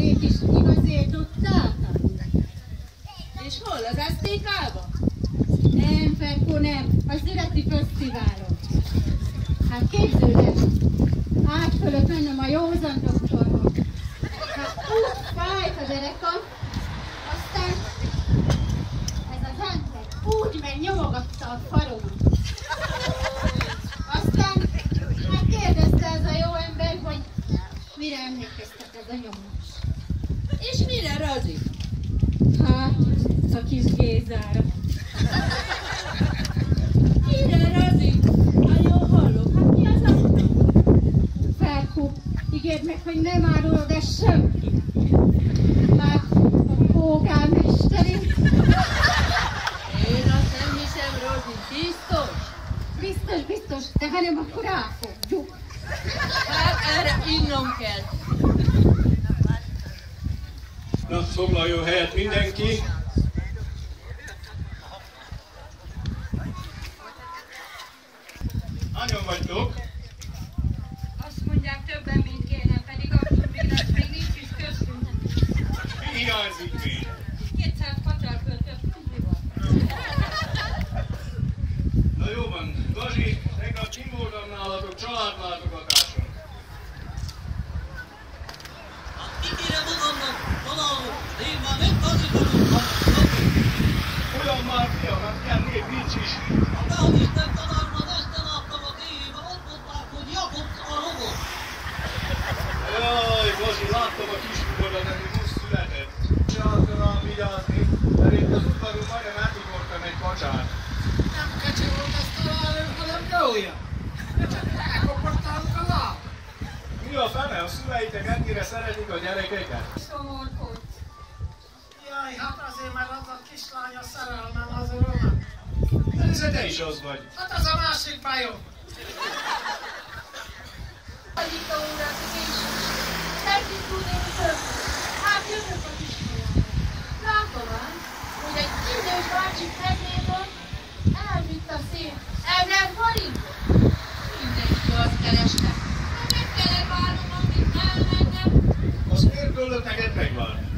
zenét is igazért tudták? És hol? Az Aztékában? Nem, Ferkó, nem. A Szüreti Fesztiválon. Hát képzeld el, át fölött mennem a józan doktorhoz. Hát fájt a derekam, aztán ez az ember úgy megnyomogatta a faromat. Aztán hát kérdezte ez a jó ember, hogy mire emlékeztet ez a nyomás. És mire, Razi? Hát, a kis Gézára. Mire, Razi? Hát jól hallok, hát mi az autó? Ferkó, ígérd meg, hogy nem árulod ezt senkinek. Hát, a pókármesterét. Én azt nem hiszem, Razi, biztos? Biztos, de ha nem, akkor elfogjuk. Hát erre innom kell. Na, foglaljon helyet mindenki. Hányan vagytok? Azt mondják többen, mint kéne, pedig akkor még nincs is köztünk. Mi hiányzik még? 200 pacsarköltött kumplival. Na jó van, Gazi, tegnap kim voltam nálatok családlátogatáson. Kikére magamnak, tanulok, én már nem tanítottam. Olyan már fiam, hát ilyen nép nincs is. A Behogy Isten tanárban este láttam a tévében, ott mondták, hogy Jakab a robot. Jaj, Gazi, láttam a kiskugodat, ami most született. Csinálta rám vigyázni, mert itt az udvaron majdnem eltigortam egy kacsát. Nem kecsi volt ez talán, hanem gólya. Elkopogtálunk a láb. Mi a fene? A szüleitek ennyire szeretik a gyerekeket? Szomorkod. Jaj, hát azért, mert az a kislány a szerelmem az uromat. Persze te is az vagy. Hát az a másik bajom. Annyita órát az én is. Szeretnék tudni, hogy történt. Hát jövök az iskolára. Látom ám, hogy egy idős bácsi Fernéből elvitt a szél. 1000 forintot. Mindenki azt keresne. Meg kellett várnom, amit elmennem. Azt miért kellett neked megvárni?